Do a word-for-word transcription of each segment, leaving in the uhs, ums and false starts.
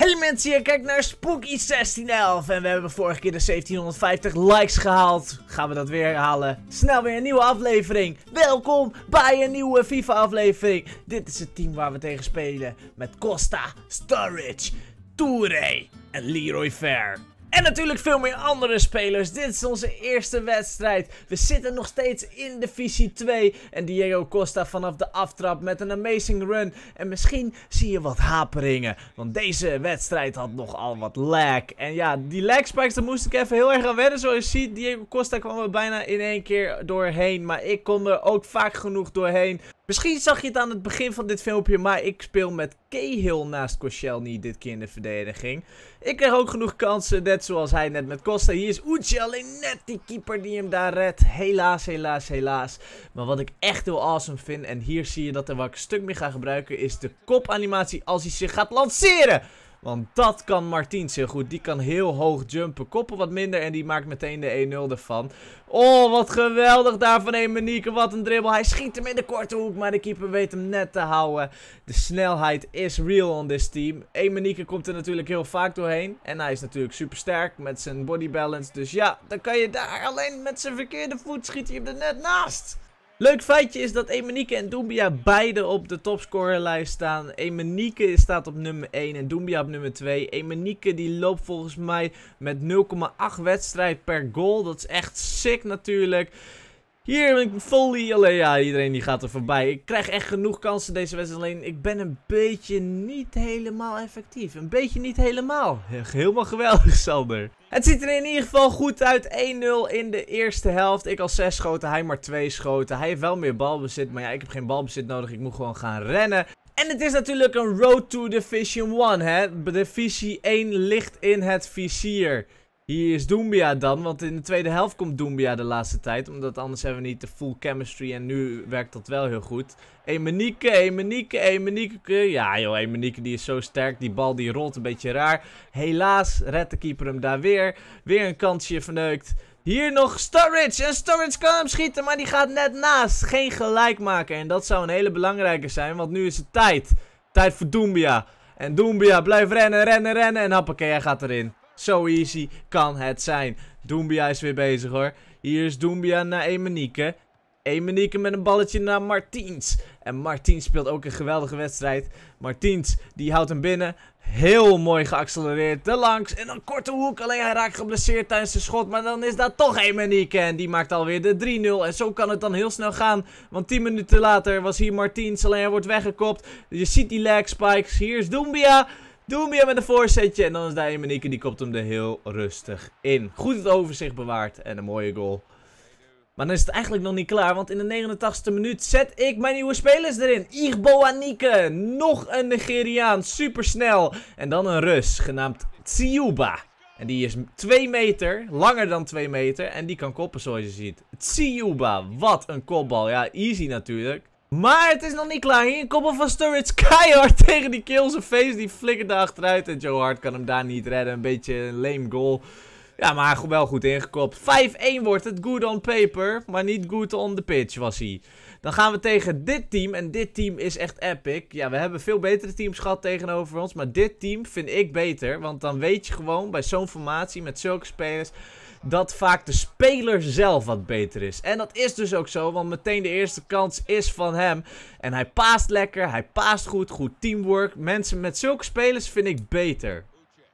Hey mensen, je kijkt naar Spooky zestien elf en we hebben vorige keer de zeventienhonderdvijftig likes gehaald. Gaan we dat weer halen? Snel weer een nieuwe aflevering. Welkom bij een nieuwe FIFA aflevering. Dit is het team waar we tegen spelen met Costa, Sturridge, Touré en Leroy Fer. En natuurlijk veel meer andere spelers. Dit is onze eerste wedstrijd. We zitten nog steeds in divisie twee. En Diego Costa vanaf de aftrap met een amazing run. En misschien zie je wat haperingen. Want deze wedstrijd had nogal wat lag. En ja, die lag spikes, daar moest ik even heel erg aan wennen. Zoals je ziet, Diego Costa kwam er bijna in één keer doorheen. Maar ik kon er ook vaak genoeg doorheen. Misschien zag je het aan het begin van dit filmpje, maar ik speel met Cahill naast Koscielny dit keer in de verdediging. Ik kreeg ook genoeg kansen, net zoals hij net met Costa. Hier is Uche, alleen net die keeper die hem daar redt. Helaas, helaas, helaas. Maar wat ik echt heel awesome vind, en hier zie je dat er wat ik een stuk meer ga gebruiken, is de kopanimatie als hij zich gaat lanceren. Want dat kan Martins heel goed. Die kan heel hoog jumpen. Koppen wat minder en die maakt meteen de een nul ervan. Oh, wat geweldig daar van Emenieke. Wat een dribbel. Hij schiet hem in de korte hoek, maar de keeper weet hem net te houden. De snelheid is real on this team. Emenieke komt er natuurlijk heel vaak doorheen. En hij is natuurlijk super sterk met zijn body balance. Dus ja, dan kan je daar alleen met zijn verkeerde voet schiet hij hem er net naast. Leuk feitje is dat Emenieke en Doumbia beide op de topscorerlijst staan. Emenieke staat op nummer één en Doumbia op nummer twee. Emenieke die loopt volgens mij met nul komma acht wedstrijd per goal. Dat is echt sick natuurlijk. Hier een volley, alleen ja, iedereen die gaat er voorbij. Ik krijg echt genoeg kansen deze wedstrijd, alleen ik ben een beetje niet helemaal effectief. Een beetje niet helemaal. Helemaal geweldig, Sander. Het ziet er in ieder geval goed uit. één nul in de eerste helft. Ik al zes schoten, hij maar twee schoten. Hij heeft wel meer balbezit, maar ja, ik heb geen balbezit nodig. Ik moet gewoon gaan rennen. En het is natuurlijk een road to Division één, hè. Divisie één ligt in het vizier. Hier is Doumbia dan, want in de tweede helft komt Doumbia de laatste tijd. Omdat anders hebben we niet de full chemistry en nu werkt dat wel heel goed. Emenieke, Emenieke, Emenieke. Ja joh, Emenieke die is zo sterk. Die bal die rolt een beetje raar. Helaas redt de keeper hem daar weer. Weer een kansje verneukt. Hier nog Sturridge. En Sturridge kan hem schieten, maar die gaat net naast. Geen gelijk maken. En dat zou een hele belangrijke zijn, want nu is het tijd. Tijd voor Doumbia. En Doumbia blijft rennen, rennen, rennen. En hoppakee, hij gaat erin. Zo easy kan het zijn. Doumbia is weer bezig hoor. Hier is Doumbia naar Emenieke. Emenieke met een balletje naar Martins. En Martins speelt ook een geweldige wedstrijd. Martins die houdt hem binnen. Heel mooi geaccelereerd. Er langs. En een korte hoek. Alleen hij raakt geblesseerd tijdens de schot. Maar dan is dat toch Emenieke. En die maakt alweer de drie nul. En zo kan het dan heel snel gaan. Want tien minuten later was hier Martins. Alleen hij wordt weggekopt. Je ziet die lag spikes. Hier is Doumbia. Doumbia met een voorzetje en dan is daar Emenieke, die kopt hem er heel rustig in. Goed het overzicht bewaard en een mooie goal. Maar dan is het eigenlijk nog niet klaar, want in de negenentachtigste minuut zet ik mijn nieuwe spelers erin. Igboanike, nog een Nigeriaan, supersnel. En dan een Rus, genaamd Tsiuba. En die is twee meter, langer dan twee meter en die kan koppen zoals je ziet. Tsiuba, wat een kopbal. Ja, easy natuurlijk. Maar het is nog niet klaar. Hier een koppel van Sturridge keihard tegen die kill zijn face. Die flikkert er achteruit. En Joe Hart kan hem daar niet redden. Een beetje een lame goal. Ja, maar wel goed ingekopt. vijf één wordt het. Good on paper. Maar niet good on the pitch was hij. Dan gaan we tegen dit team. En dit team is echt epic. Ja, we hebben veel betere teams gehad tegenover ons. Maar dit team vind ik beter. Want dan weet je gewoon bij zo'n formatie met zulke spelers dat vaak de speler zelf wat beter is. En dat is dus ook zo, want meteen de eerste kans is van hem. En hij paast lekker, hij paast goed, goed teamwork. Mensen met zulke spelers vind ik beter.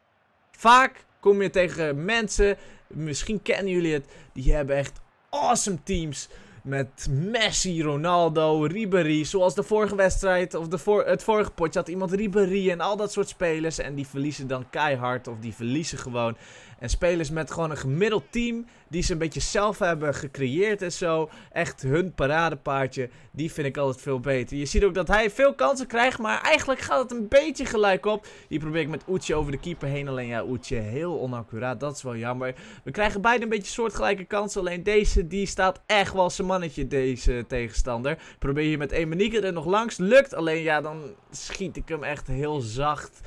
Vaak kom je tegen mensen, misschien kennen jullie het, die hebben echt awesome teams. Met Messi, Ronaldo, Ribéry. Zoals de vorige wedstrijd, of de voor, het vorige potje had iemand Ribéry en al dat soort spelers. En die verliezen dan keihard, of die verliezen gewoon. En spelers met gewoon een gemiddeld team, die ze een beetje zelf hebben gecreëerd en zo. Echt hun paradepaardje, die vind ik altijd veel beter. Je ziet ook dat hij veel kansen krijgt, maar eigenlijk gaat het een beetje gelijk op. Hier probeer ik met Uche over de keeper heen. Alleen ja, Uche heel onaccuraat, dat is wel jammer. We krijgen beide een beetje soortgelijke kansen. Alleen deze, die staat echt wel zijn mannetje, deze tegenstander. Probeer hier met Emenieke er nog langs. Lukt, alleen ja, dan schiet ik hem echt heel zacht.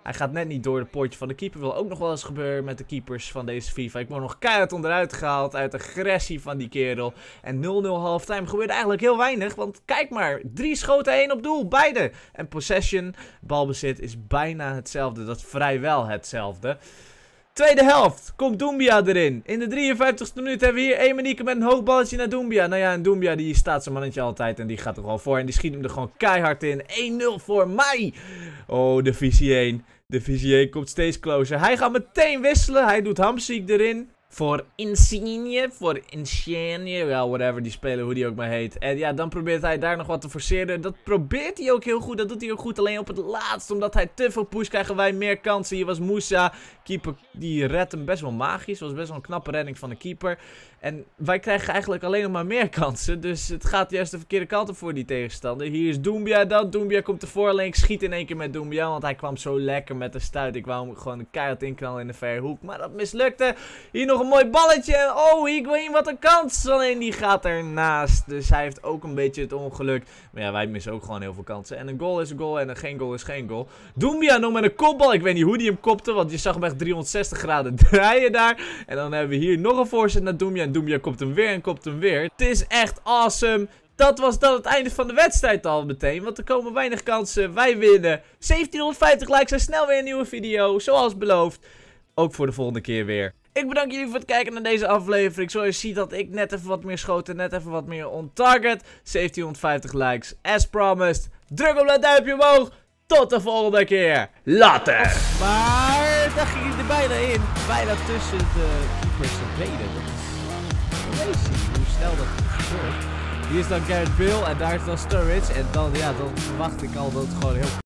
Hij gaat net niet door de poortje van de keeper. Wil ook nog wel eens gebeuren met de keepers van deze FIFA. Ik word nog keihard onderuit gehaald uit de agressie van die kerel. En nul nul halftime gebeurde eigenlijk heel weinig. Want kijk maar, drie schoten, één op doel, beide. En possession, balbezit is bijna hetzelfde. Dat is vrijwel hetzelfde. Tweede helft, komt Doumbia erin. In de drieënvijftigste minuut hebben we hier Emenieke met een hoog balletje naar Doumbia. Nou ja, en Doumbia die staat zijn mannetje altijd en die gaat er gewoon voor. En die schiet hem er gewoon keihard in. één nul voor mij. Oh, de visie één. De visie één komt steeds closer. Hij gaat meteen wisselen. Hij doet Hamsik erin. Voor Insigne, voor Insigne, ja, whatever, die speler, hoe die ook maar heet. En ja, dan probeert hij daar nog wat te forceren. Dat probeert hij ook heel goed, dat doet hij ook goed. Alleen op het laatst, omdat hij te veel push, krijgen wij meer kansen. Hier was Moussa, keeper, die redt hem best wel magisch. Was best wel een knappe redding van de keeper. En wij krijgen eigenlijk alleen nog maar meer kansen. Dus het gaat juist de verkeerde kant op voor die tegenstander. Hier is Doumbia dan. Doumbia komt ervoor. Alleen ik schiet in één keer met Doumbia. Want hij kwam zo lekker met de stuit. Ik wou hem gewoon een keihard inknallen in de verre hoek. Maar dat mislukte. Hier nog een mooi balletje. Oh, Higuain, wat een kans. Alleen die gaat ernaast. Dus hij heeft ook een beetje het ongeluk. Maar ja, wij missen ook gewoon heel veel kansen. En een goal is een goal. En een geen goal is geen goal. Doumbia nog met een kopbal. Ik weet niet hoe die hem kopte. Want je zag hem echt driehonderdzestig graden draaien daar. En dan hebben we hier nog een voorzet naar Doumbia. Doumbia komt hem weer en komt hem weer. Het is echt awesome. Dat was dan het einde van de wedstrijd al meteen. Want er komen weinig kansen. Wij winnen. zeventienhonderdvijftig likes en snel weer een nieuwe video. Zoals beloofd. Ook voor de volgende keer weer. Ik bedank jullie voor het kijken naar deze aflevering. Zoals je ziet dat ik net even wat meer schoten. Net even wat meer on target. zeventienhonderdvijftig likes. As promised. Druk op dat duimpje omhoog. Tot de volgende keer. Later. Maar daar ging hij er bijna in. Bijna tussen de keepers en benen. Dat is crazy hoe snel dat gebeurt. Hier is dan Gareth Bale en daar is dan Sturridge. En dan, ja, dan verwacht ik al dat het gewoon heel